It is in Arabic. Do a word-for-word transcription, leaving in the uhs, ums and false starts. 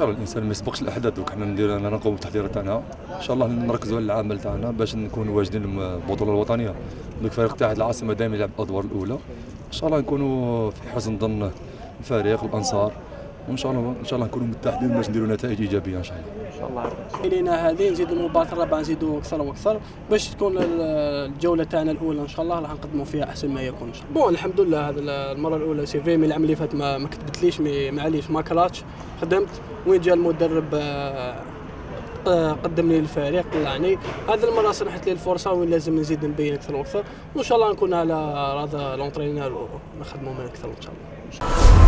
الله الانسان ما يسبقش الاحداث، دوك حنا ندير انا نقوم بالتحضيرات تاعنا ان شاء الله، نركزوا على العمل تاعنا باش نكونوا واجدين بالبطوله الوطنيه. الفريق تاع العاصمه دائما يلعب الادوار الاولى، ان شاء الله نكونوا في حسن ظن الفريق الانصار، وان شاء الله ان شاء الله نكونوا متحدين باش نديروا نتائج ايجابيه ان شاء الله. ان شاء الله لينا هذه نزيدوا المباراه الرابعه نزيدوا اكثر واكثر باش تكون الجوله تاعنا الاولى ان شاء الله راح نقدموا فيها احسن ما يكون ان شاء الله. بون الحمد لله هذه المره الاولى سي في، من العام اللي فات ما, ما كتبتليش، معليش ما كراتش خدمت، وين جا المدرب قدم لي الفريق طلعني. هذه المره سنحت لي الفرصه وين لازم نزيد نبين اكثر واكثر، وان شاء الله نكون على هذا لونطرينور ونخدموا معاه اكثر ان شاء الله.